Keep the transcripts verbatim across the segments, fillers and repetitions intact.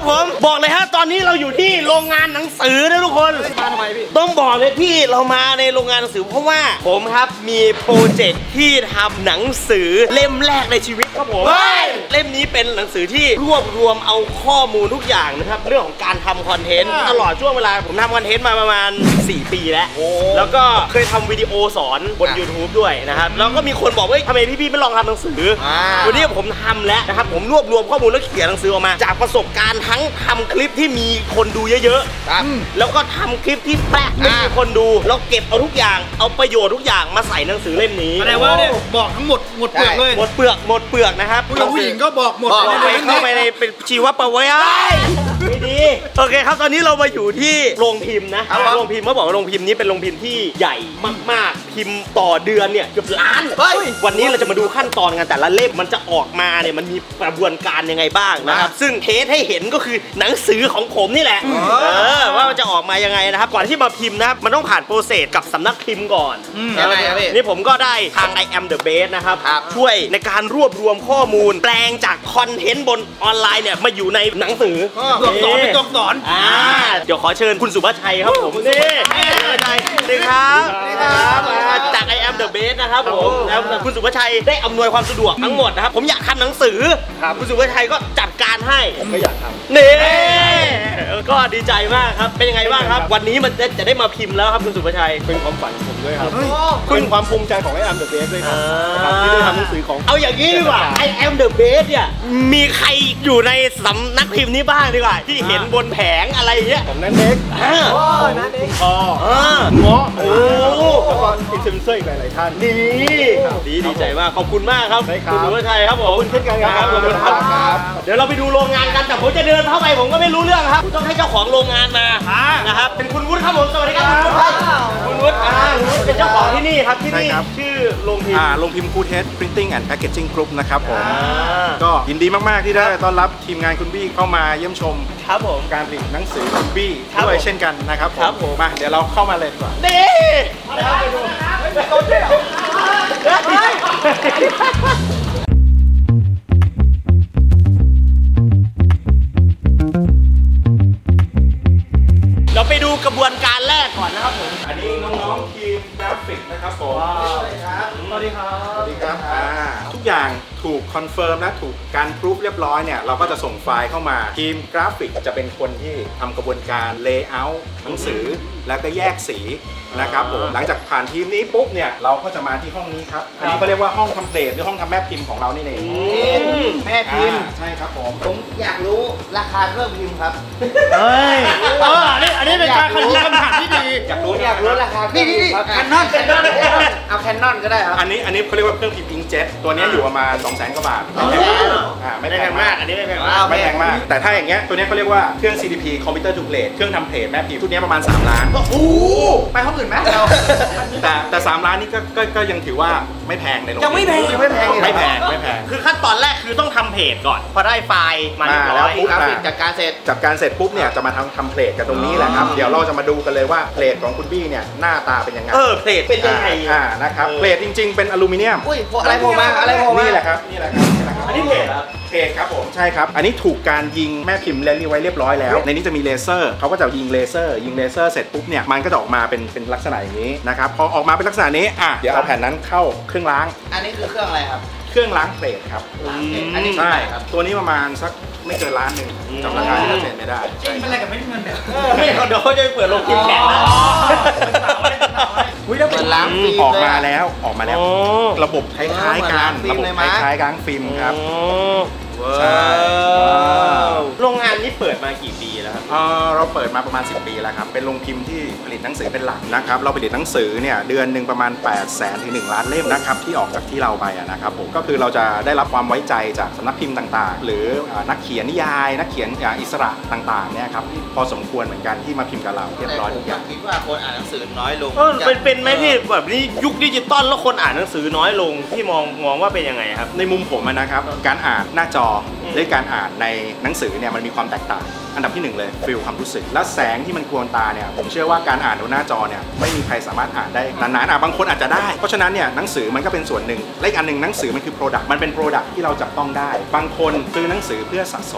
ผมบอกเลยฮะตอนนี้เราอยู่ที่โรงงานหนังสือนะทุกคนมาทำไมพี่ต้องบอกเลยพี่เรามาในโรงงานหนังสือเพราะว่าผมครับมีโปรเจกต์ที่ทำหนังสือเล่มแรกในชีวิตครับผมเล่มนี้เป็นหนังสือที่รวบรวมเอาข้อมูลทุกอย่างนะครับเรื่องของการทำคอนเทนต์ตลอดช่วงเวลาผมทำคอนเทนต์มาประมาณสี่ปีแล้วแล้วก็เคยทำวิดีโอสอนบน ยูทูบ ด้วยนะครับแล้วก็มีคนบอกว่าทำไมพี่ๆไม่ลองทำหนังสือวันนี้ผมทำแล้วนะครับผมรวบรวมข้อมูลแล้วเขียนหนังสือออกมาจากประสบการณ์ทั้งทำคลิปที่มีคนดูเยอะๆแล้วก็ทำคลิปที่แปลกไม่มีคนดูแล้วเก็บเอาทุกอย่างเอาประโยชน์ทุกอย่างมาใส่หนังสือเล่มนี้แสดงว่าเนี่ยบอกทั้งหมดหมดเปลือกเลยหมดเปลือกหมดเปลือกนะครับผู้หญิงก็บอกหมดเข้าไปในเป็นชีวประวัติไม่ดีโอเคครับตอนนี้เรามาอยู่ที่โรงพิมพ์นะโรงพิมพ์เขาบอกว่าโรงพิมพ์นี้เป็นโรงพิมพ์ที่ใหญ่มากๆพิมพ์ต่อเดือนเนี่ยเกือบล้านวันนี้เราจะมาดูขั้นตอนกันแต่ละเล่มมันจะออกมาเนี่ยมันมีกระบวนการยังไงบ้างนะครับซึ่งเทสให้เห็นก็คือหนังสือของผมนี่แหละเออว่ามันจะออกมายังไงนะครับก่อนที่มาพิมพ์นะครับมันต้องผ่านโปรเซสกับสำนักพิมพ์ก่อนยังไงครับพี่นี่ผมก็ได้ทาง I am the best นะครับช่วยในการรวบรวมข้อมูลแปลงจากคอนเทนต์บนออนไลน์เนี่ยมาอยู่ในหนังสือตัวสอนเป็นตัวสอนอ่าเดี๋ยวขอเชิญคุณสุภชัยครับผมนี่สุภชัยสวัสดีครับจาก I am the best นะครับผมแล้วคุณสุภชัยได้อำนวยความสะดวกทั้งหมดนะครับผมอยากทำหนังสือคุณสุภชัยก็จัดการให้ผมก็อยากทำนี่ก็ดีใจมากครับเป็นยังไงบ้างครับวันนี้มันจะได้มาพิมพ์แล้วครับคุณสุภชัยเป็นความฝันของผมด้วยครับเป็นความภูมิใจของ I am the best ด้วยครับที่ได้ทำหนังสือของเอาอย่างนี้ดีกว่า I am the best เนี่ยมีใครอยู่ในสำนักพิมพ์นี้บ้างดีกว่าที่เห็นบนแผงอะไรเงี้ยของนั่นเด็กโอ้นั่นเด็กอ๋อเงาะโอ้แล้วก็อินฟลูเอนเซอร์อีกหลายๆท่านนี่ดีดีใจมากขอบคุณมากครับคุณสุภชัยครับผมขอบคุณเช่นกันครับขอบคุณครับเดี๋ยวเราไปดูโรงงานกันแต่ผมจะเดินเข้าไปผมก็ไม่รู้เรื่องครับต้องให้เจ้าของโรงงานมานะครับเป็นคุณวุฒิครับผมสวัสดีครับคุณวุฒิคุณวุฒิเป็นเจ้าของที่นี่ครับที่นี่ชื่อโรงพิมพ์โรงพิมพ์คูเทส Printing and Packaging Group นะครับผมก็ยินดีมากๆที่ได้ต้อนรับทีมงานคุณบี้เข้ามาเยี่ยมชมครับผมการผลิตหนังสือคุณบี้ด้วยเช่นกันนะครับผมมาเดี๋ยวเราเข้ามาเลยดีกว่าดีไปดูเราไปดูกระบวนการแรกก่อนนะครับผมอันนี้น้องๆทีมกราฟิกนะครับผมสวัสดีครับสวัสดีครับสวัสดีครับทุกอย่างถูกคอนเฟิร์มและถูกการพรูฟเรียบร้อยเนี่ยเราก็จะส่งไฟล์เข้ามาทีมกราฟิกจะเป็นคนที่ทำกระบวนการเลเยอร์หนังสือแล้วก็แยกสีนะครับผมหลังจากผ่านทีมนี้ปุ๊บเนี่ยเราก็จะมาที่ห้องนี้ครับอันนี้เขาเรียกว่าห้องทำเพลทหรือห้องทำแม่พิมพ์ของเรานี่เองแม่พิมพ์ใช่ครับผมผมอยากรู้ราคาเครื่องพิมพ์ครับเฮ้ยเอออันนี้อันนี้เป็นการคัดคำถามที่ดีอยากรู้อยากรู้ราคานี่นี่แคนนอนแคนนอนเอาแคนนอนก็ได้ครับอันนี้อันนี้เขาเรียกว่าเครื่องพิมพ์อิงเจ็ตตัวนี้อยู่ประมาณสองแสนกว่าบาทไม่แพงมากอันนี้ไม่แพงมากไม่แพงมากแต่ถ้าอย่างเงี้ยตัวนี้เขาเรียกว่าเครื่อง ซี ดี พี Computer to Plate เครื่องทำเพลทแม่พิมพ์ชุดนี้ประมาณสามล้านโอ้โหไปห้องอื่นไหมแต่แต่สามล้านนี่ก็ก็ยังถือว่าไม่แพงในโรงยังไม่แพงยังไม่แพงไม่แพงไม่แพงคือขั้นตอนแรกคือต้องทำเพจก่อนพอได้ไฟล์มาเรียบร้อยกราฟิกจัดการเสร็จจัดการเสร็จปุ๊บเนี่ยจะมาทำทำเพจกันตรงนี้แหละครับเดี๋ยวเราจะมาดูกันเลยว่าเพจของคุณบี้เนี่ยหน้าตาเป็นยังไงเออเพจเป็นยังไงอ่านะครับเพจจริงๆเป็นอลูมิเนียมอุ้ยอะไรโผล่มาอะไรโผล่มานี่แหละครับนี่แหละครับอันนี้เพจครับเพจครับผมใช่ครับอันนี้ถูกการยิงแม่พิมพ์แล้วไว้เรียบร้อยแล้วในนี้จะมีเลเซอร์เขาก็จะยิงเลเซอร์ยิงเลเซอร์เสร็จปุ๊บเนี่ยมันก็จะออกมาเป็นเป็นลักษณะอย่างนี้นะครับพอออกมาเป็นลักษณะนี้อ่ะเดี๋ยวเอาแผ่นนั้นเข้าเครื่องล้างอันนี้คือเครื่องอะไรครับเครื่องล้างเพลทครับอันนี้ใช่ครับตัวนี้ประมาณสักไม่เกินล้านหนึ่งจำราคาที่เราเซ็นไม่ได้จริงเป็นอะไรกับไม่ได้เงินเนี่ยเดี๋ยวเขาจะเปิดโรงพิมพ์แข่งนะอุ้ยแล้วเปิดล้างฟิล์มออกมาแล้วออกมาแล้วระบบคล้ายๆกันระบบคล้ายๆล้างฟิล์มครับใช่โรงงานนี้เปิดมากี่ปีแล้วครับเราเปิดมาประมาณสิบปีแล้วครับเป็นโรงพิมพ์ที่ผลิตหนังสือเป็นหลักนะครับเราผลิตหนังสือเนี่ยเดือนหนึ่งประมาณแปดแสนถึงหนึ่งล้านเล่มนะครับที่ออกจากที่เราไปนะครับผมก็คือเราจะได้รับความไว้ใจจากสำนักพิมพ์ต่างๆหรือนักเขียนนิยายนักเขียนอิสระต่างๆเนี่ยครับพอสมควรเหมือนกันที่มาพิมพ์กับเราเรียบร้อยทุกอย่างคิดว่าคนอ่านหนังสือน้อยลงเป็นเป็นไหมพี่แบบนี้ยุคดิจิตอลแล้วคนอ่านหนังสือน้อยลงพี่มองมองว่าเป็นยังไงครับในมุมผมนะครับการอ่านหน้าจอด้วยการอ่านในหนังสือเนี่ยมันมีความแตกต่างอันดับที่หนึ่งเลยฟีลความรู้สึกและแสงที่มันกวนตาเนี่ยผมเชื่อว่าการอ่านบนหน้าจอเนี่ยไม่มีใครสามารถอ่านได้นานๆอ่ะบางคนอาจจะได้เพราะฉะนั้นเนี่ยหนังสือมันก็เป็นส่วนหนึ่งและอีกอันหนึ่งหนังสือมันคือ Product มันเป็น Product ที่เราจับต้องได้บางคนซื้อหนังสือเพื่อสะสม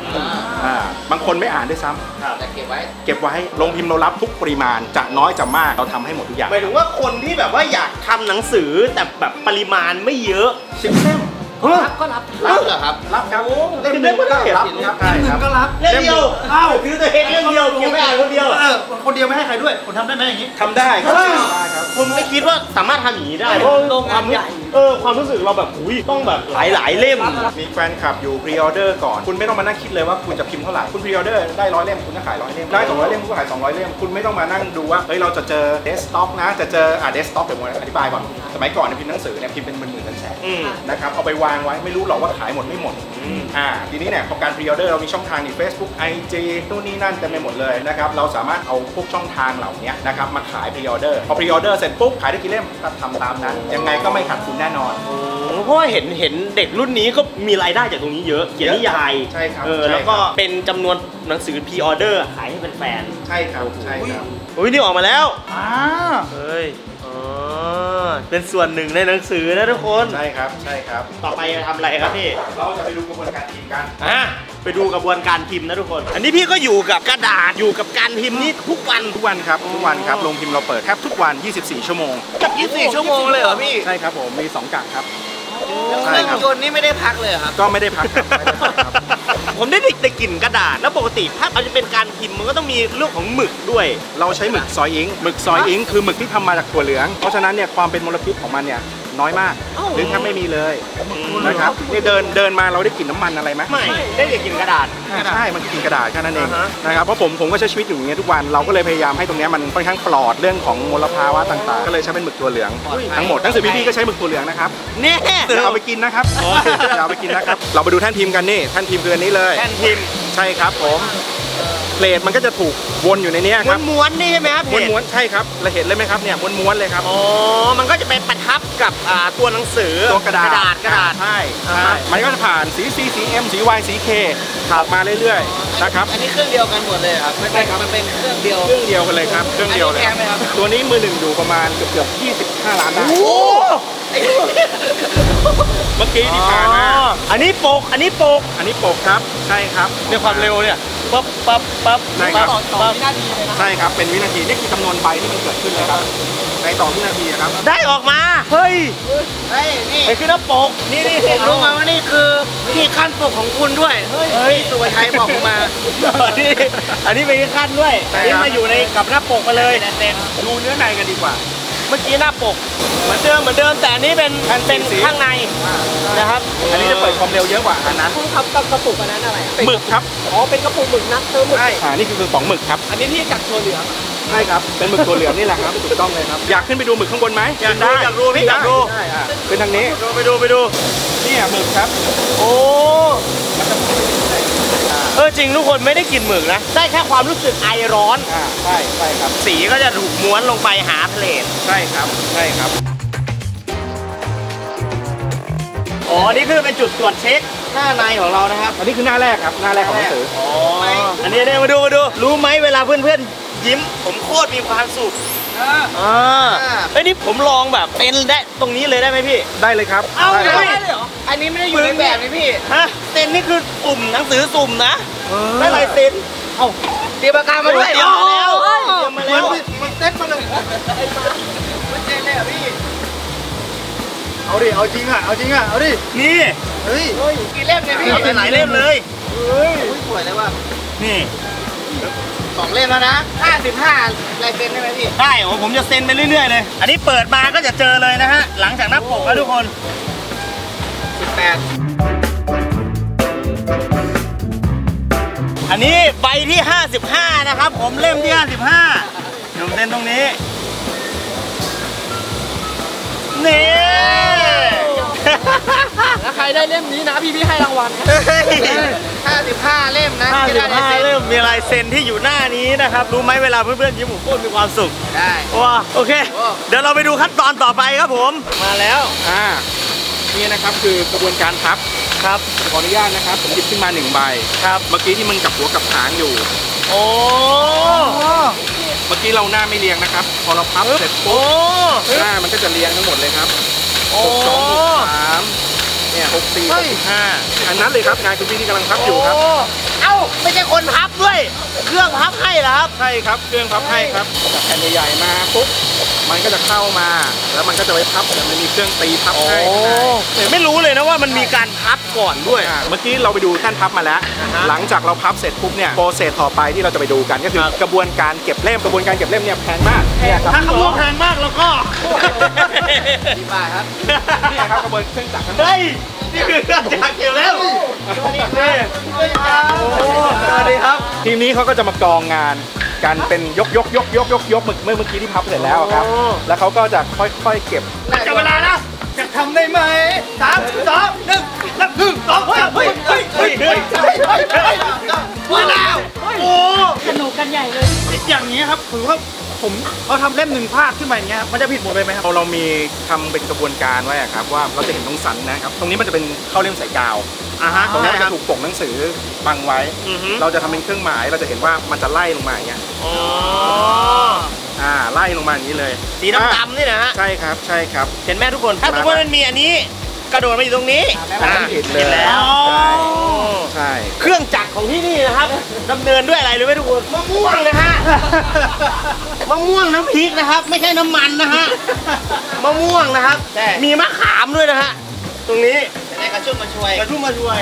อ่าบางคนไม่อ่านด้วยซ้ำแต่เก็บไว้เก็บไว้โรงพิมพ์เรารับทุกปริมาณจะน้อยจะมากเราทำให้หมดทุกอย่างหมายถึงว่าคนที่แบบว่าอยากทำหนังสือแต่แบบปริมาณไม่เยอะสิบเล่มรับก็รับรับเหรอครับรับครับเล่มหนึ่งก็รับรับครับใช่ครับก็รับเล่มเดียวอ้าวคือตัวเองเล่มเดียวเก็บไม่อ่านคนเดียวเออคนเดียวไม่ให้ใครด้วยผมทำได้ไหมอย่างนี้ทำได้ครับเฮ้ยได้ครับผมไม่คิดว่าสามารถทำอย่างนี้ได้เพราะโรงงานใหญ่เออความรู้สึกเราแบบอุ้ยต้องแบบหลายหลายๆเล่มมีแฟนคลับอยู่พรีออเดอร์ก่อนคุณไม่ต้องมานั่งคิดเลยว่าคุณจะพิมพ์เท่าไหร่คุณพรีออเดอร์ได้ร้อยเล่มคุณก็ขายร้อยเล่มได้สองร้อยเล่มคุณก็ขายสองร้อยเล่มคุณไม่ต้องมานั่งดูว่าเฮ้ยเราจะเจอเดสก์ท็อปนะจะเจออ่าเดสก์ท็อปเดี๋ยวผมอธิบายก่อนสมัยก่อนเนี่ยพิมพ์หนังสือเนี่ยพิมพ์เป็นหมื่นๆแสนอืมๆนะครับเอาไปวางไว้ไม่รู้หรอกว่าขายหมดไม่หมดอ่าทีนี้เนี่ยพอการพรีออเดอร์เรามีช่องทางนี่ Facebook ไอ จี นู่นนี่นั่นเต็มไปหมดเลยนะครับเราสามารถเอาพวกช่องทางเหล่านี้นะครับมาขายพรีออเดอร์พอพรีออเดอร์เสร็จปุ๊บขายได้กี่เล่มก็ทำตามนั้นยังไงก็ไม่ขาดทุนแน่นอนเพราะว่าเห็นเห็นเด็กรุ่นนี้ก็มีรายได้จากตรงนี้เยอะเขียนนิยายใช่ครับเออใช่ครับแล้วก็เป็นจำนวนหนังสือพรีออเดอร์ขายให้เป็นแฟนใช่ครับใช่ครับอุ้ยนี่ออกมาแล้วอ่าเฮ้ยอ๋อเป็นส่วนหนึ่งในหนังสือนะทุกคนใช่ครับใช่ครับต่อไปจะทำอะไรครับพี่เราจะไปดูกระบวนการพิมพ์กันอ่ะไปดูกระบวนการพิมพ์นะทุกคน อันนี้พี่ก็อยู่กับกระดาษอยู่กับการพิมพ์นี่ทุกวันทุกวันครับทุกวันครับโรงพิมพ์เราเปิดแทบทุกวัน ยี่สิบสี่ ชั่วโมงกับยี่สิบสี่ชั่วโมงเลยเหรอพี่ใช่ครับผมมีสองกะครับแล้วเครื่องยนต์นี่ไม่ได้พักเลยเหรอครับก็ไม่ได้พักครับไม่ได้พักครับผมได้ได้กลิ่นกระดาษแล้วปกติถ้ามันจะเป็นการพิมพ์มันก็ต้องมีเรื่องของหมึกด้วยเราใช้หมึกซอยอิงค์หมึกซอยอิงค์คือหมึกที่ทำมาจากถั่วเหลือง เพราะฉะนั้นเนี่ยความเป็นมลพิษของมันเนี่ยน้อยมากหรือแทบไม่มีเลยนะครับนี่เดินเดินมาเราได้กลิ่นน้ำมันอะไรไหมไม่ได้แต่กลิ่นกระดาษใช่มันคือกลิ่นกระดาษแค่นั้นเองอ่าฮะนะครับเพราะผมผมก็ใช้ชีวิตอยู่อย่างเงี้ยทุกวันเราก็เลยพยายามให้ตรงเนี้ยมันค่อนข้างปลอดเรื่องของมลภาวะต่างๆ ก็เลยใช้เป็นหมึกถั่วเหลืองทั้งหมดทั้งสื่อพี่ๆก็ใช้หมึกถั่วเหลืองนะครับแน่อย่าเอาไปกินนะครับอย่าเอาไปกินนะครับเราไปดูแท่นพิมพ์กันนี่แท่นพิมพ์คืออันนี้เลยแท่นพิมพ์ใช่ครับผมเพลทมันก็จะถูกวนอยู่ในนี้ครับม้วนๆนี่ใช่ไหมครับเพจม้วนๆใช่ครับเราเห็นเลยไหมครับเนี่ยม้วนๆเลยครับอ๋อมันก็จะเป็นประทับกับอ่าตัวหนังสือตัวกระดาษกระดาษกระดาษใช่อ่าใช่มันก็จะผ่านสี C สี M สี Y สี K ขับมาเรื่อยๆนะครับอันนี้เครื่องเดียวกันหมดเลยเหรอครับไม่ใช่เป็นครับมันเป็นเครื่องเดียวเครื่องเดียวกันเลยครับเครื่องเดียวเลยอันนี้แพงไหมครับตัวนี้มือหนึ่งอยู่ประมาณเกือบเกือบยี่สิบห้าล้านได้โอ้เมื่อกี้ที่ผ่านมาอ๋ออันนี้ปกอันนี้ปกอันนี้ปกครับใช่ครับเนี่ยความเร็วเนี่ยปั๊บปั๊บปั๊บใช่ครับปั๊ต่อปั๊บวินาทีเลยนะใช่ครับเป็นวินาทีนี่คือจำนวนใบที่มันเกิดขึ้นเลยครับในต่อวินาทีครับได้ออกมาเฮ้ยเฮ้ยนี่ไอ้คือหน้าปกนี่นี่ผมรู้มาว่านี่คือวิธีขั้นปกของคุณด้วยเฮ้ยสุภชัยบอกผมมาอันนี้อันนี้เป็นขั้นด้วยใช่อันนี้ครับมาอยู่ในกับหน้าปกมาเลยดูเนื้อในกันดีกว่าเมื่อกี้หน้าปกเหมือนเดิมเหมือนเดิมแต่อันนี้เป็นแผ่นเป็นสีข้างในนะครับอันนี้จะเปิดความเร็วเยอะกว่าอันนั้นคุณครับกับกระปุกอันนั้นอะไรหมึกครับอ๋อเป็นกระปุกหมึกนักเติมหมึกใช่อ่านี่คือของหมึกครับอันนี้ที่จากตัวเหลืองใช่ครับเป็นหมึกตัวเหลืองนี่แหละครับถูกต้องเลยครับอยากขึ้นไปดูหมึกข้างบนไหมอยากดูอยากดูพี่อยากดูได้อ่ะขึ้นทางนี้ดูไปดูไปดูเนี่ยหมึกครับโอ้เออจริงทุกคนไม่ได้กินหมึกนะ ได้แค่ความรู้สึกไอร้อนอ่าใช่ใช่ครับสีก็จะถูกม้วนลงไปหาเพลทใช่ครับใช่ครับอ๋อ นี่คือเป็นจุดตรวจเช็คหน้าในของเรานะครับอันนี้คือหน้าแรกครับหน้าแรกของหนังสืออ๋อ อันนี้เนี่ยมาดูมาดู รู้ไหมเวลาเพื่อนๆ ยิ้ม ผมโคตรมีความสุขอ่าเอ้ยนี่ผมลองแบบเป็นได้ตรงนี้เลยได้ไหมพี่ได้เลยครับเอ้าได้ได้ครับเลยเหรออันนี้ไม่ได้อยู่ในแบบนี่พี่ฮะเซ็นนี่คือสุ่มหนังสือสุ่มนะได้ลายเซ็นเอ้าเตรียมปากกามาด้วยเตรียมมาแล้วเตรียมมาแล้วมันเซ็ตมาเลยมันเซ็ตเลยเหรอพี่เอาดิเอาจริงอ่ะเอาจริงอ่ะเอาดินี่เฮ้ยกี่เล่มเนี่ยพี่เอาไปหลายเล่มเลยอุ้ยสวยเลยว่ะนี่สองเล่มแล้วนะห้าสิบห้าลายเซ็นได้ไหมพี่ได้โอ้ผมจะเซ็นไปเรื่อยๆเลย อันนี้เปิดมาก็จะเจอเลยนะฮะ หลังจากหน้าปกแล้วทุกคนสิบแปดอันนี้ใบที่ห้าสิบห้านะครับ ผมเล่มที่ห้าสิบห้าเดี๋ยวผมเซ็นตรงนี้ นี่แล้วใครได้เล่มนี้นะพี่พี่ให้รางวัลห้าสิบห้าเล่มนะห้าที่สิบได้ลายห้าเซ็นเล่มมีลายเซ็นที่อยู่หน้านี้นะครับ รู้ไหมเวลาเพื่อนๆยิ้มผมโคตรมีความสุขได้ว้าโอเคโอ้เดี๋ยวเราไปดูขั้นตอนต่อไปครับผม มาแล้วอ่านี่นะครับคือกระบวนการพับครับขออนุญาตนะครับผมหยิบขึ้นมาหนึ่งใบครับเมื่อกี้ที่มันกับหัวกับหางอยู่โอ้เมื่อกี้เราหน้าไม่เรียงนะครับ พอเราพับเสร็จโอ้ปุ๊บหน้ามันก็จะเรียงทั้งหมดเลยครับโอ้หกสองหกสามเนี่ยหกสี่หกห้าอันนั้นเลยครับงานคุณพี่ที่กำลังพับอยู่ครับเอ้าไม่ใช่คนพับด้วยเครื่องพับให้เหรอครับใช่ครับเครื่องพับให้ครับจากแผ่นใหญ่ๆมาปุ๊บมันก็จะเข้ามาแล้วมันก็จะไปพับแต่มันมีเครื่องตีพับให้แต่ไม่รู้เลยนะว่ามันมีการพับก่อนด้วยเมื่อกี้เราไปดูท่านพับมาแล้วหลังจากเราพับเสร็จปุ๊บเนี่ยโปรเซสต่อไปที่เราจะไปดูกันก็คือกระบวนการเก็บเล่มกระบวนการเก็บเล่มเนี่ยแพงมากถ้าเขาบอกแพงมากแล้วก็ดีมากครับนี่ครับกระบวนเครื่องจักรทั้งหมดเฮ้ยนี่คือเครื่องจักรเกี่ยวแล้วสวัสดีครับสวัสดีครับทีมนี้เขาก็จะมากองงานกันเป็นยกยกยกยกยกยกเมื่อเมื่อกี้ที่พับเสร็จแล้วครับแล้วเขาก็จะค่อยๆเก็บจับเวลานะจะทำได้ไหมสามสองหนึ่งนับหนึ่งสองเฮ้ยเฮ้ยเฮ้ยเฮ้ยเฮ้ยเฮ้ยเฮ้ยมาแล้วโอ้สนุกกันใหญ่เลยอย่างนี้ครับถือว่าผมเขาทำเล่มหนึ่งพลาดขึ้นมาอย่างเงี้ยมันจะผิดหมดเลยไหมครับเราเรามีทำเป็นกระบวนการไว้ครับว่าเราจะเห็นตรงสันนะครับตรงนี้มันจะเป็นเข้าเล่มใส่กาวอ่าฮะตรงนี้จะถูกปกหนังสือบังไว้เราจะทำเป็นเครื่องหมายเราจะเห็นว่ามันจะไล่ลงมาอย่างเงี้ยอ๋ออ่าไล่ลงมาอย่างนี้เลยสีดำๆนี่นะฮะใช่ครับใช่ครับเห็นไหมทุกคนถ้าสมมติมันมีอันนี้กระโดดมาอยู่ตรงนี้เห็นเลยแล้วใช่เครื่องจักรของที่นี่นะครับดำเนินด้วยอะไรรู้ไหมทุกคนมะม่วงนะฮะมะม่วงน้ำพริกนะครับไม่ใช่น้ำมันนะฮะมะม่วงนะครับมีมะขามด้วยนะฮะตรงนี้จะได้กระชุ่มมาช่วยกระชุ่มมาช่วย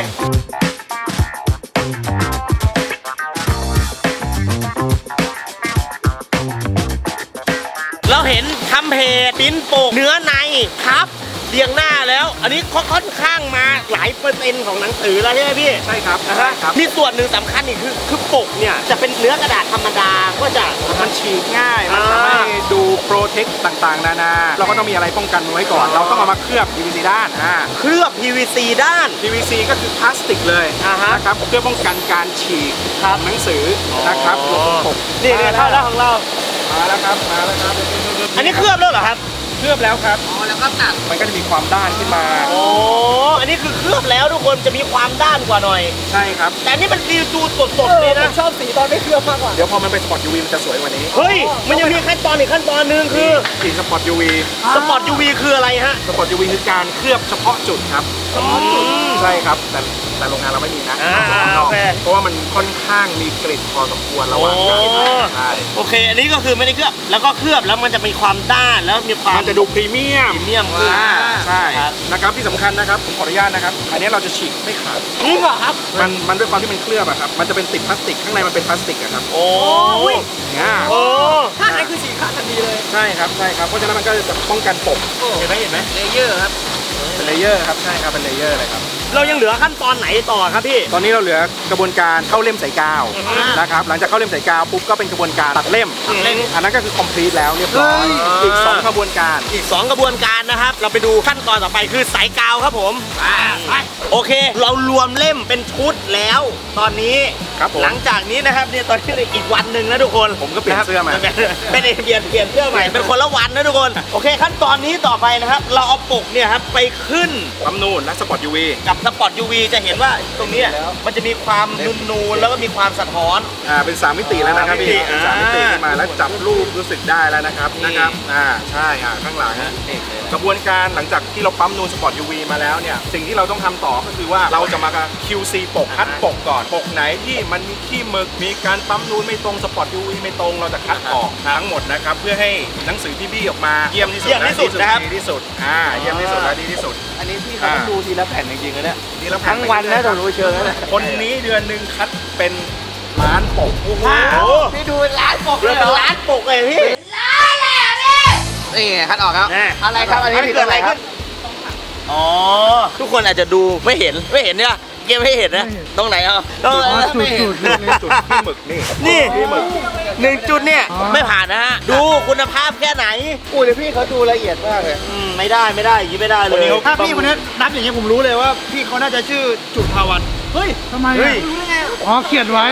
เราเห็นทำเพจปิ้นโปกเนื้อในครับเรียงหน้าแล้วอันนี้ค่อนข้างมาหลายเปอร์เซ็นต์ของหนังสือแล้วใช่ไหมพี่ใช่ครับใช่ครับมีส่วนหนึ่งสำคัญอีกคือคือปกเนี่ยจะเป็นเนื้อกระดาษธรรมดาก็จะมันฉีกง่ายมันทำให้ดูโปรเทคต่างๆนานาเราก็ต้องมีอะไรป้องกันไว้ก่อนเราต้องเอามาเคลือบ พี วี ซี ด้านเคลือบ พี วี ซี ด้านพี วี ซี ก็คือพลาสติกเลยนะครับเพื่อป้องกันการฉีกหนังสือนะครับรวมปกนี่เนี่ยเข้าแล้วของเรามาแล้วครับมาแล้วครับอันนี้เคลือบแล้วเหรอครับเคลือบแล้วครับอ๋อแล้วก็ตัดมันก็จะมีความด้านขึ้นมาโอ้อันนี้คือเคลือบแล้วทุกคนจะมีความด้านกว่าหน่อยใช่ครับแต่นี่มันดีดูสดๆเลยนะชอบสีตอนไม่เคลือบมากกว่าเดี๋ยวพอมันไปสปอต ยู วี มันจะสวยกว่านี้เฮ้ยมันยังมีขั้นตอนอีกขั้นตอนนึงคือสีสปอต ยู วีสปอต ยู วี คืออะไรฮะสปอต ยู วี คือการเคลือบเฉพาะจุดครับใช่ครับแต่แต่โรงงานเราไม่มีนะเพราะว่ามันค่อนข้างมีกลิ่นพอสมควรระหว่างการใช่โอเคอันนี้ก็คือไม่ได้เคลือบแล้วก็เคลือบแล้วมันจะมีความด้านแล้วมีความมันจะดูพรีเมียมพรีเมียมขึ้นใช่นะครับที่สำคัญนะครับผมขออนุญาตนะครับอันนี้เราจะฉีกไม่ขาดจริงเหรอครับมันมันด้วยความที่มันเคลือบอะครับมันจะเป็นติดพลาสติกข้างในมันเป็นพลาสติกอะครับโอ้ยเนี่ยโอ้ถ้าใครคือฉีกขาดทันทีเลยใช่ครับใช่ครับเพราะฉะนั้นมันก็จะป้องกันปกเห็นไหมเห็นไหมเลเยอร์ครับเป็นเลเยอร์ครับใช่ครับเป็นเลเยอร์เลยครับเรายังเหลือขั้นตอนไหนต่อครับพี่ตอนนี้เราเหลือกระบวนการเข้าเล่มใส่กาวนะครับหลังจากเข้าเล่มใส่กาวปุ๊บก็เป็นกระบวนการตัดเล่มอันนั้นก็คือ complete แล้วเรียบร้อยอีกสองกระบวนการอีกสองกระบวนการนะครับเราไปดูขั้นตอนต่อไปคือใส่กาวครับผมไปโอเคเรารวมเล่มเป็นชุดแล้วตอนนี้หลังจากนี้นะครับเนี่ยตอนนี้อีกวันหนึ่งนะทุกคนผมก็เปลี่ยนเสื้อมาเป็นเปลี่ยนเปลี่ยนเสื้อใหม่เป็นคนละวันนะทุกคนโอเคขั้นตอนนี้ต่อไปนะครับเราเอาปกเนี่ยครับไปขึ้นปั๊มนูนและสปอต ยู วีกับสปอต ยู วี จะเห็นว่าตรงนี้มันจะมีความนูนๆแล้วก็มีความสะท้อนอ่าเป็นสามมิติแล้วนะครับพี่สามมิติขึ้นมาแล้วจับรูปรู้สึกได้แล้วนะครับนะครับอ่าใช่อ่าข้างหลังกระบวนการหลังจากที่เราปั๊มนูนสปอต ยู วี มาแล้วเนี่ยสิ่งที่เราต้องทำต่อก็คือว่าเราจะมา คิว ซี ปกคัดปกก่อนปกไหนที่มันมีขี้หมึกมีการปั๊มนูนไม่ตรงสปอต ยู วี ไม่ตรงเราจะคัดออกทั้งหมดนะครับเพื่อให้หนังสือพี่บี้ออกมาเยี่ยมที่สุดที่สุดนะครับดีที่สุดอ่าเยี่ยมที่สุดและดีที่สุสุดอันนี้พี่เขาต้องดูทีละแผ่นจริงๆนะเนี่ยทั้งวันนะต้องดูเชิงนะคนนี้เดือนหนึ่งคัดเป็นล้านปกโอ้โหพี่ดูล้านปกเลยเป็นล้านปกเลยพี่ล้านเลยพี่นี่คัดออกครับอะไรครับอันนี้เกิดอะไรขึ้นอ๋อทุกคนอาจจะดูไม่เห็นไม่เห็นเนี่ยเกมไม่เห็นนะตรงไหนอ่ะตรงไหนไม่เห็นจุดที่หมึกนี่นี่หนึ่งจุดเนี่ยไม่ผ่านนะฮะดูคุณภาพแค่ไหนอุ้ยเดี๋ยวพี่เขาดูละเอียดมากเลยอืมไม่ได้ไม่ได้ยี่ไม่ได้เลยถ้าพี่คนนี้นับอย่างเงี้ยผมรู้เลยว่าพี่เขาน่าจะชื่อจุดภาวันเฮ้ยทำไมรู้ได้ไงอ๋อเขียนไว้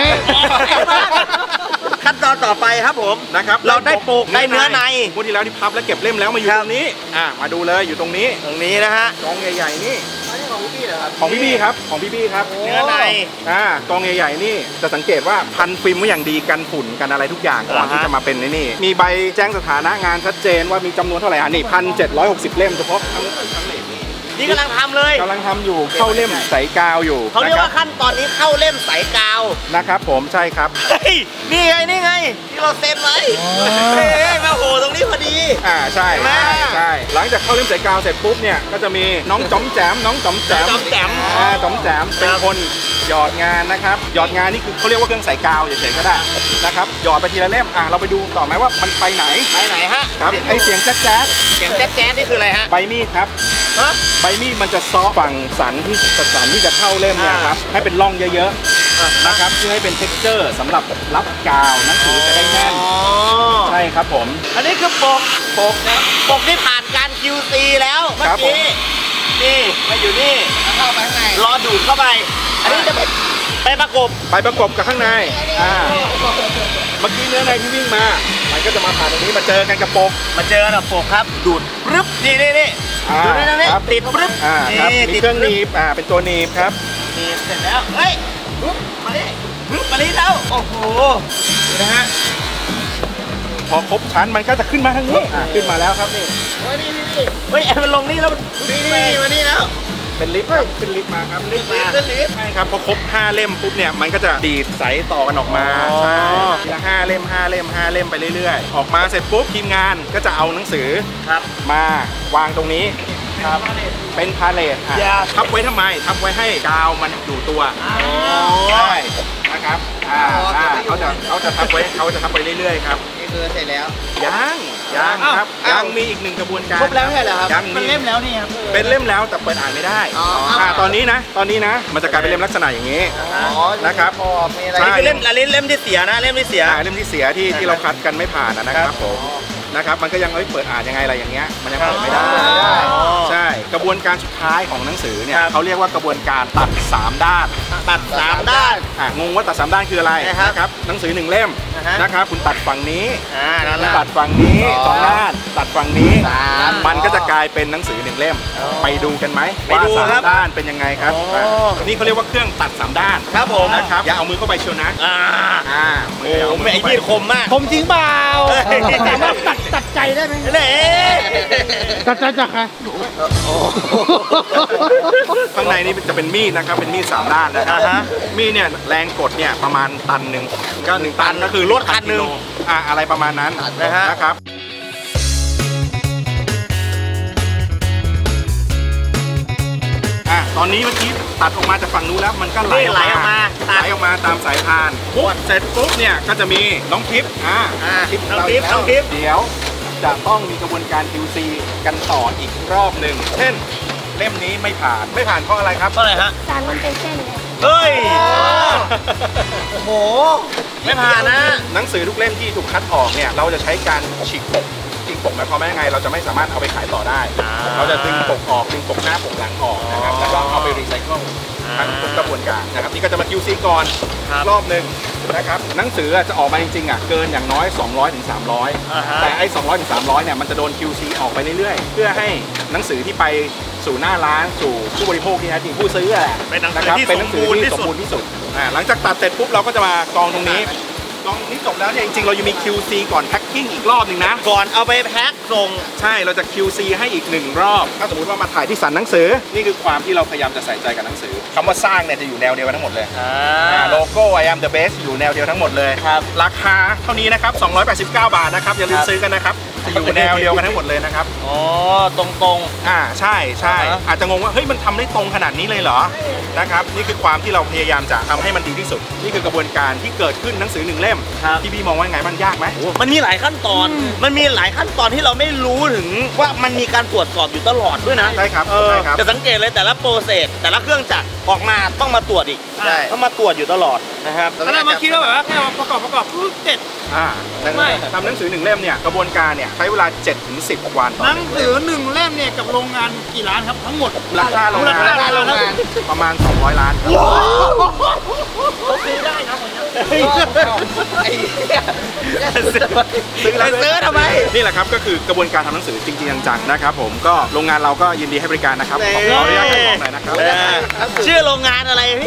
ขั้นตอนต่อไปครับผมนะครับเราได้ปกได้เนื้อในพวกที่แล้วที่พับแล้วเก็บเล่มแล้วมาอยู่ตรงนี้อ่ะมาดูเลยอยู่ตรงนี้ตรงนี้นะฮะกองใหญ่ๆนี่ของพี่บี้เหรอครับของพี่บี้ครับของพี่บี้ครับเนื้อในอ่ากองใหญ่ๆนี่จะสังเกตว่าพันฟิล์มไว้อย่างดีกันฝุ่นกันอะไรทุกอย่างก่อนที่จะมาเป็นนี่มีใบแจ้งสถานะงานชัดเจนว่ามีจำนวนเท่าไหร่อ่ะนี่พันเจ็ดร้อยหกสิบเล่มเฉพาะทั้งทั้งเลขนี่นี่กำลังทำเลยกำลังทำอยู่เข้าเล่มใสกาวอยู่เขาเรียกว่าขั้นตอนนี้เข้าเล่มใสกาวนะครับผมใช่ครับเฮ้ยนี่ไงนี่ไงที่เราเซ็นไว้เฮ้ยมาโหตรงนี้พอดีอ่าใช่เห็นไหมใช่ใช่หลังจากเข้าเล่มใสกาวเสร็จปุ๊บเนี่ยก็จะมีน้องจอมแจมน้องจอมแจมจอมแจมอ่าจอมแจมเป็นคนหยอดงานนะครับหยอดงานนี่คือเขาเรียกว่าเครื่องใสกาวเฉยๆก็ได้นะครับหยอดไปทีละเล่มอ่าเราไปดูต่อไหมว่ามันไปไหนไปไหนฮะครับไอเสียงแจ๊ดแจ๊ดเสียงแจ๊ดแจ๊ดนี่คืออะไรฮะใบมีดครับฮะใบมีดมันจะซอฝั่งสันที่สันที่จะเข้าเล่มเนี่ยครับให้เป็นร่องเยอะๆนะครับเพื่อให้เป็น เท็กเจอร์ สำหรับรับกาวหนังสือจะได้แน่นอ๋อใช่ครับผมอันนี้คือปกปกนะปกที่ผ่านการ คิว ซี แล้วเมื่อครับผมกี้นี่มาอยู่นี่เข้าไปข้างในรอดูดเข้าไป อันนี้จะไปไปประกบไปประกบกับข้างในอ่าเมื่อกี้เนื้อในที่วิ่งมา มันก็จะมาผ่านตรงนี้มาเจอกันกับปกมาเจอกับปกครับ ดูดปรึ๊บนี่นี่นี่อ่าดูนี่นี่ครับติดปรึ๊บอ่าครับนี่มีติดเครื่องหปึ๊นีบอ่าเป็นตัวหนีบครับนี่เสร็จแล้วเฮ้ยปึ๊บมาดิปึ๊บมาดิแล้วโอ้โหนี่นะฮะพอครบชั้นมันก็จะขึ้นมาทางนี้อ่าขึ้นมาแล้วครับนี่เฮ้ยนี่นี่นี่เฮ้ยไอ้มันลงนี่แล้วมันนี่นี่มานี่แล้วเป็นลิฟต์ครับขึ้นลิฟต์มาครับลิฟต์มาขึ้นลิฟต์ใช่ครับพอครบห้าเล่มปุ๊บเนี่ยมันก็จะดีดใสต่อกันออกมาอ๋อใช่ทีละห้าเล่มห้าเล่มห้าเล่มไปเรื่อยๆ ออกมาเสร็จปุ๊บทีมงานก็จะเอาหนังสือครับมาวางตรงนี้ครับเป็นพาเลทอ่ะอย่าทับไว้ทำไมทับไว้ให้กาวมันอยู่ตัวอ๋อใช่นะครับอ่าอ่าเขาจะเขาจะทับไว้เขาจะทับไปเรื่อยๆครับนี่คือเสร็จแล้วยังยังครับอ้าวยังมีอีกหนึ่งกระบวนการครบแล้วไม่ใช่เหรอครับยังมันมีเล่มแล้วนี่ครับเป็นเล่มแล้วแต่เปิดอ่านไม่ได้อ๋ออ่อ่าตอนนี้นะ ตอนนี้นะ มันจะกลายเป็นเล่มลักษณะอย่างนี้อ๋อนะครับพอมีอะไรใช่นี่คือเล่มอันนี้เล่มที่เสียนะเล่มที่เสียอ่าเล่มที่เสียที่ที่เราคัดกันไม่ผ่านอะนะครับผมนะครับมันก็ยังเอ้ยเปิดอ่านยังไงอะไรอย่างเงี้ยมันยังเปิดไม่ได้อ๋อใช่กระบวนการสุดท้ายของหนังสือเนี่ยครับเขาเรียกว่ากระบวนการตัดสามด้านตัดสามด้านอ่ะงงว่าตัดสามด้านคืออะไรนะครับนะครับหนังสือหนึ่งเล่มอ่าฮะนะครับคุณตัดฝั่งนี้อ่านั่นแหคุณละตัดฝั่งนี้อ๋อสองด้านตัดฝั่งนี้สามมันก็จะกลายเป็นหนังสือหนึ่งเล่มอ๋อไปดูกันไหมไปว่าดูสามครับด้านเป็นยังไงครับอ๋ออ่ะนี่เขาเรียกว่าเครื่องตัดสามด้านครับผมนะครับอย่าเอามือเข้าไปเชียวนะอ่าอ่าโอ้โหแม่ไอ้มีดคมมากผมจริงเปล่าเฮ้ยสามารถตัดตัดใจได้ไหมเน่ตัดใจจากใครข้างในนี่จะเป็นมีดนะครับ เป็นมีดสามด้านนะครับอ่าฮะมีดเนี่ยแรงกดเนี่ยประมาณตันหนึ่งก็หนึ่งตันก็คือรถคันหนึ่งกิโลอ่าอะไรประมาณนั้นนะฮะนะครับอ่ะตอนนี้เมื่อกี้ตัดออกมาจากฝั่งนู้นแล้วมันก็ไหลนี่ไหลออกมาไหลออกมาตามสายพานปุ๊บเสร็จปุ๊บเนี่ยก็จะมีน้องทิพย์อ่าอ่าทิพย์น้องทิพย์น้องทิพย์เดี๋ยวจะต้องมีกระบวนการ คิว ซี กันต่ออีกรอบหนึ่งเช่นเล่มนี้ไม่ผ่านไม่ผ่านเพราะอะไรครับเท่าไหร่ฮะสารมันเป็นเส้นเลยเฮ้ย โอ้โห ไม่ผ่านนะหนังสือทุกเล่มที่ถูกคัดออกเนี่ยเราจะใช้การฉีกปกฉีกปกหมายความว่ายังไง เราจะไม่สามารถเอาไปขายต่อได้อ่าเราจะดึงปกออกดึงปกหน้าปกหลังออกนะครับแล้วก็เอาไปรีไซเคิลทั้งทุกกระบวนการนะครับนี่ก็จะมา คิว ซี ก่อนครับรอบหนึ่งนะครับหนังสือจะออกมาจริงๆอ่ะเกินอย่างน้อย สองร้อยถึงสามร้อยอ่าฮะแต่ไอ้สองร้อยถึงสามร้อยเนี่ยมันจะโดน คิว ซี ออกไปเรื่อยๆ เพื่อให้หนังสือที่ไปสู่หน้าร้านสู่ผู้บริโภคที่แท้จริงผู้ซื้อแหละเป็นหนังสือนะครับที่เป็นหนังสือที่สสมมบูบูรรณ์ณ์ที่ที่สุสุดดอ่าหลังจากตัดเสร็จปุ๊บเราก็จะมากองตรงนี้กองนี้จบแล้วเนี่ยจริงๆเรายังมี คิว ซี ก่อนแพ็คกิ้งอีกรอบหนึ่งนะก่อนเอาไปแพ็คส่งใช่เราจะ คิว ซี ให้อีกหนึ่งรอบถ้าสมมติว่ามาถ่ายที่สันหนังสือนี่คือความที่เราพยายามจะใส่ใจกับหนังสือคำว่าสร้างเนี่ยจะอยู่แนวเดียวกันทั้งหมดเลยอ่าอ่าโลโก้ I am the best อยู่แนวเดียวทั้งหมดเลยครับราคาเท่านี้นะครับสองร้อยแปดสิบเก้า บาทนะครับอย่าลืมซื้อกันนะครับจะอยู่แนวเดียวกันทั้งหมดเลยนะครับอ๋อ ตรงตรงอ่าใช่ใช่อ่าฮะอาจจะงงว่าเฮ้ยมันทำได้ตรงขนาดนี้เลยเหรอนะครับนี่คือความที่เราพยายามจะทำให้มันดีที่สุด นี่คือกระบวนการที่เกิดขึ้นหนังสือหนึ่งเล่มครับที่พี่มองว่าไงมันยากไหมมันมีหลายขั้นตอน มันมีหลายขั้นตอนที่เราไม่รู้ถึงว่ามันมีการตรวจสอบอยู่ตลอดด้วยนะใช่ครับเออใช่ครับจะสังเกตเลยแต่ละโปรเซสแต่ละเครื่องจักรออกมาต้องมาตรวจอีกใช่ต้องมาตรวจอยู่ตลอดนะครับตอนแรกมาคิดว่าแบบว่าแค่มาประกอบประกอบปุ๊บเสร็จอ่าดังไม่นั้นทำหนังสือหนึ่งเล่มเนี่ยกระบวนการเนี่ยใช้เวลา เจ็ดถึงสิบ วันต่อหนัหงนึ่งสืเล่อมหนึ่งเล่มเนี่ยกับโรงงานกี่ล้านครับทั้งหมดราคาโรงมูลงานค่าโรงงานประมาณสองร้อยล้านครับเขาซื้อได้นะคนนี้ไอ้เหี้ยซื้ออะไรซื้อทำไมนี่แหละครับก็คือกระบวนการทำหนังสือจริงๆจังๆนะครับผมก็โรงงานเราก็ยินดีให้บริการนะครับขอขออนุญาตขายของหน่อยนะครับเออชื่อโรงงานอะไรพี่ติดต่อ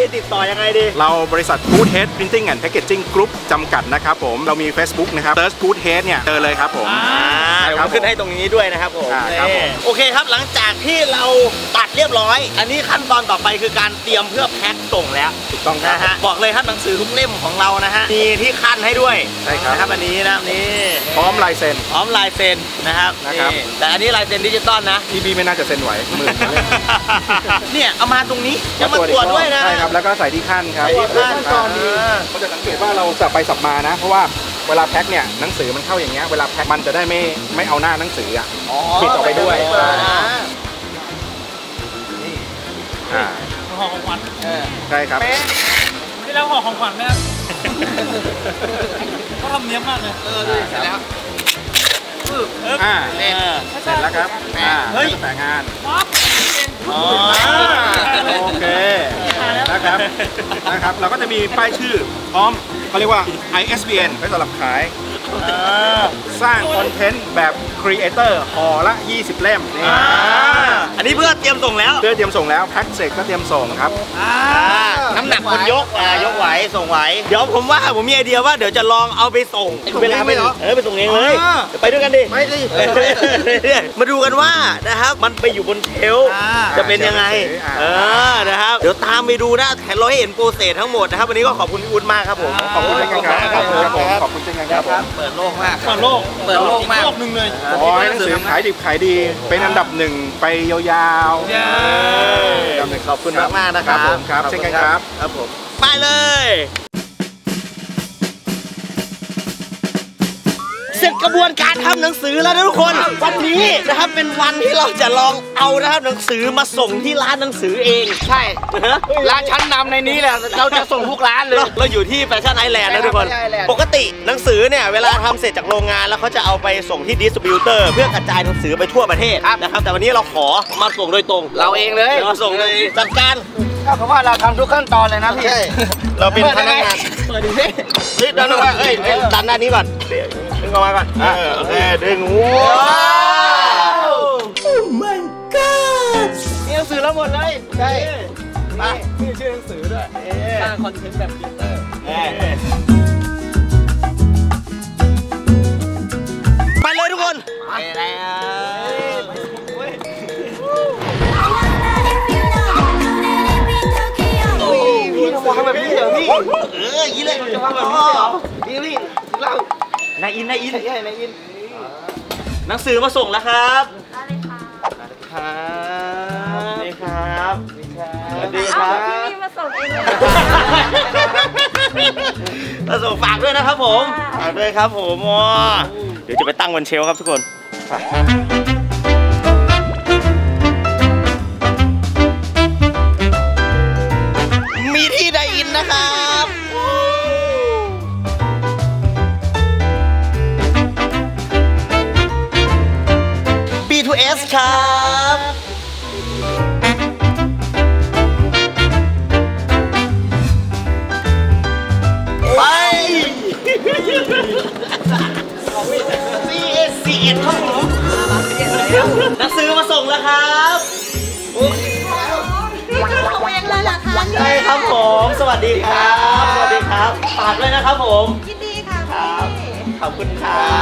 ยังไงดีเราบริษัท Good Head Printing and Packaging Group จำกัดนะครับผมเรามี Facebook นะครับ Search Good Head เนี่ยเจอเลยครับผมอ่าเดี๋ยวผมขึ้นให้ตรงนี้ด้วยนะครับผมอ่าครับผมโอเคครับหลังจากที่เราตัดเรียบร้อย อันนี้ขั้นตอนต่อไปคือการเตรียมเพื่อแพ็คส่งแล้วถูกต้องครับนะฮะบอกเลยครับหนังสือทุกเล่มของเรานะฮะมีที่ขั้นให้ด้วยใช่ครับนะครับอันนี้นะนี่พร้อมลายเซ็นพร้อมลายเซ็นนะครับนะครับนี่แต่อันนี้ลายเซ็นดิจิตอลนะที่บีไม่น่าจะเซ็นไหวหมื่นเล่มเนี่ยเอามาตรงนี้จะมาตรวจด้วยนะใช่ครับแล้วก็ใส่ที่ขั้นครับใส่ที่ขั้นก่อนดีเขาจะสังเกตว่าเราสับไปสับมานะ เพราะว่าเวลาแพ็คเนี่ยหนังสือมันเข้าอย่างเงี้ยเวลาแพ็คมันจะได้ไม่ไม่เอาหน้าหนังสืออ่ะปิดออกไปด้วยอ่าอ่าห่อของขวัญใช่ครับที่แล้วห่อของขวัญไหมครับเขาทำเนี้ยบมากเลยเออดูเสร็จแล้วอ่าเออเสร็จแล้วครับอ่าเฮ้ยแล้วก็แต่งงานอ๋อโอเคนะครับนะครับเราก็จะมีป้ายชื่อพร้อมเขาเรียกว่า ไอ เอส บี เอ็น ไว้สำหรับขายอ่าสร้างคอนเทนต์แบบครีเอเตอร์ห่อละ ยี่สิบ เล่มนี่อ่าอันนี้เพื่อเตรียมส่งแล้วเพื่อเตรียมส่งแล้วแพ็คเสร็จก็เตรียมส่งครับอ่าน้ำหนักคนยกอ่ายกไหวส่งไหวเดี๋ยวผมว่าผมมีไอเดียว่าเดี๋ยวจะลองเอาไปส่งเวลาไปเออไปส่งเองเลยอ่าเดี๋ยวไปด้วยกันดิไม่ดิมาดูกันว่านะครับมันไปอยู่บนเชลฟ์จะเป็นยังไงอ่าเออนะครับเดี๋ยวตามไปดูนะเราให้เห็นโปรเซสทั้งหมดนะครับวันนี้ก็ขอบคุณพี่วุฒิมากครับผมขอบคุณเช่นกันครับครับผมขอบคุณเช่นกันครับผมเปิดโลกมากเปิดโลกเปิดโลกมากโลกหนึ่งเลยขอให้หนังสือขายดิบขายดี เป็นอันดับหนึ่งไปยาวๆยาวอันดับหนึ่งขอบคุณมากมากๆนะครับผมครับเช่นกันครับครับผมไปเลยเสร็จกระบวนการทำหนังสือแล้วนะทุกคนวันนี้นะครับเป็นวันที่เราจะลองเอานะครับหนังสือมาส่งที่ร้านหนังสือเองใช่ ร้านชั้นนำในนี้แหละเราจะส่งทุกร้านเลยเราเราอยู่ที่แฟชั่นไอแลนด์นะทุกคนแฟชั่นไอแลนด์ปกติหนังสือเนี่ยเวลาทำเสร็จจากโรงงานแล้วเขาจะเอาไปส่งที่ดิสติบิวเตอร์เพื่อกระจายหนังสือไปทั่วประเทศนะครับแต่วันนี้เราขอมาส่งโดยตรงเราเองเลยมาส่งเลยจัดการเท่ากับว่าเราทำทุกขั้นตอนเลยนะพี่เราเป็นพนักงานเปิดดูสินี่ดันออกมาเอ้ยเอ้ยดันด้านนี้ก่อนเดี๋ยวดึงออกมาก่อนเออโอเคดึงว้าวโอ้ my god นี่หนังสือเราหมดเลย ใช่มาชื่อชื่อหนังสือด้วยสร้างคอนเทนต์แบบครีเอเตอร์ไปเลยทุกคนไปแล้วพี่ทำแบบนี้เหรอพี่เอออย่างนี้เลยจะทำแบบนี้เหรอนี่นี่เล่านายอินนายอินใช่นายอินหนังสือมาส่งแล้วครับได้เลยค่ะครับนี่ครับสวัสดีคเอ้ารับพี่นี่มาส่งเองเลยมาส่งฝากด้วยนะครับผมค่ะฝากด้วยครับผมอ๋อเดี๋ยวจะไปตั้งบนเชลฟ์ครับทุกคนไปมีที่ไดอินนะครับ บี ทู เอส ครับไป ซี เอส ซี เอ็ด ครับผมหนังสือมาส่งแล้วครับพี่คือของเองเลยเหรอคะใช่ครับผม สวัสดีครับ สวัสดีครับฝากด้วยนะครับผมยินดีค่ะครับพี่ขอบคุณครับ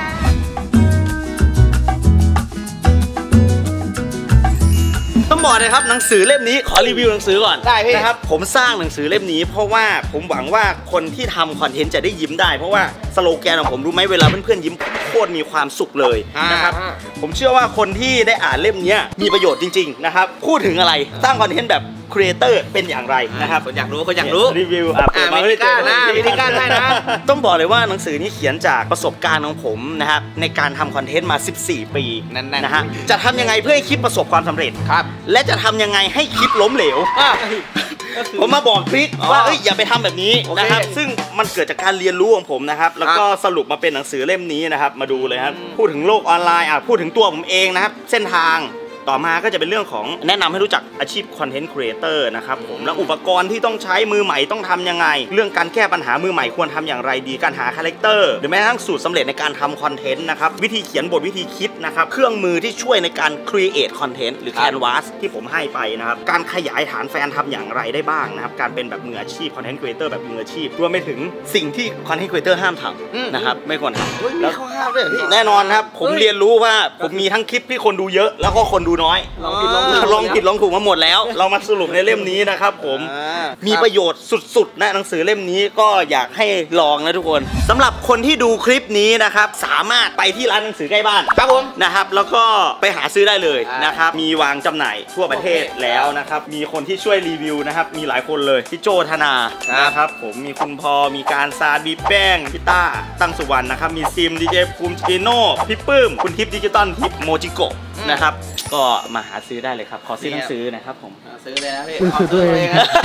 ต้องบอกเลยครับหนังสือเล่มนี้ขอรีวิวหนังสือก่อนได้พี่นะครับผมสร้างหนังสือเล่มนี้เพราะว่าผมหวังว่าคนที่ทำคอนเทนต์จะได้ยิ้มได้เพราะว่าสโลแกนของผมรู้ไหมเวลาเพื่อนๆยิ้มผมโคตรมีความสุขเลยนะครับผมเชื่อว่าคนที่ได้อ่านเล่มนี้มีประโยชน์จริงๆนะครับพูดถึงอะไรสร้างคอนเทนต์แบบครีเอเตอร์เป็นอย่างไรนะครับคนอยากรู้คนอยากรู้รีวิวอ่ะเปิดมาอ่ะวิธีการนะวิธีการให้นะต้องบอกเลยว่าหนังสือนี้เขียนจากประสบการณ์ของผมนะครับในการทำคอนเทนต์มาสิบสี่ปีนั่นๆนะฮะจะทำยังไงเพื่อให้คลิปประสบความสำเร็จครับและจะทำยังไงให้คลิปล้มเหลวอ่ะผมมาบอกทริคอ๋อว่าเอ้ยอย่าไปทำแบบนี้โอเคนะครับซึ่งมันเกิดจากการเรียนรู้ของผมนะครับแล้วก็สรุปมาเป็นหนังสือเล่มนี้นะครับมาดูเลยครับพูดถึงโลกออนไลน์อ่ะพูดถึงตัวผมเองนะครับเส้นทางต่อมาก็จะเป็นเรื่องของแนะนำให้รู้จักอาชีพคอนเทนต์ครีเอเตอร์นะครับผมแล้วอุปกรณ์ที่ต้องใช้มือใหม่ต้องทำยังไงเรื่องการแก้ปัญหามือใหม่ควรทำอย่างไรดีการหาคาแรคเตอร์หรือแม้กระทั่งสูตรสำเร็จในการทำคอนเทนต์นะครับวิธีเขียนบทวิธีคิดนะครับเครื่องมือที่ช่วยในการครีเอทคอนเทนต์หรือ Canvas ที่ผมให้ไปนะครับการขยายฐานแฟนทำอย่างไรได้บ้างนะครับการเป็นแบบมืออาชีพคอนเทนต์ครีเอเตอร์แบบมืออาชีพรวมไปถึงสิ่งที่คอนเทนต์ครีเอเตอร์ห้ามทำนะครับไม่ควรทำแล้วแน่นอนครับผมเรียนรู้ว่าผมมีทั้งคลิปที่คนดูเยอะแล้วก็คนดูน้อยลองผิดลองถูกลองผิดลองถูกมาหมดแล้วเรามาสรุปในเล่มนี้นะครับผมมีประโยชน์สุดๆนะหนังสือเล่มนี้ก็อยากให้ลองนะทุกคนสำหรับคนที่ดูคลิปนี้นะครับสามารถไปที่ร้านหนังสือใกล้บ้านครับผมนะครับแล้วก็ไปหาซื้อได้เลยนะครับมีวางจำหน่ายทั่วประเทศแล้วนะครับมีคนที่ช่วยรีวิวนะครับมีหลายคนเลยพี่โจธนานะครับผมมีคุณพอมีการซาบีแป้งพี่ต้าตั้งสุวรรณนะครับมีซิมดีเจภูมิจิโน่พี่ปื้มคุณทิพย์ดิจิตอลทิพย์โมจิโกะนะครับก็มาหาซื้อได้เลยครับขอซื้อหนังสือนะครับผมซื้อเลยนะพี่ซื้อตัวเอง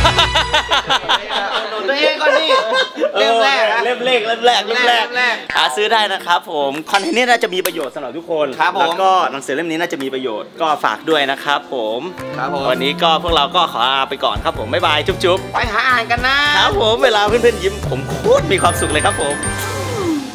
ตัวเองก่อนนี่เล่มแรกเล่มแรกเล่มแรกเล่มแรกหาซื้อได้นะครับผมคอนเทนต์นี้น่าจะมีประโยชน์สำหรับทุกคนแล้วก็หนังสือเล่มนี้น่าจะมีประโยชน์ก็ฝากด้วยนะครับผมวันนี้ก็พวกเราก็ขอลาไปก่อนครับผมบ๊ายบายจุ๊บๆไปหาอ่านกันนะครับผมเวลาเพื่อนๆยิ้มผมโคตรมีความสุขเลยครับผม